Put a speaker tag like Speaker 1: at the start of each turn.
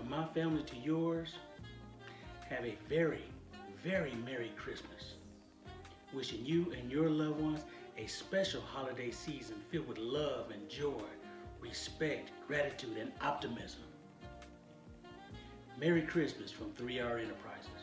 Speaker 1: From my family to yours, have a very, very Merry Christmas. Wishing you and your loved ones a special holiday season filled with love and joy, respect, gratitude, and optimism. Merry Christmas from 3R Enterprises.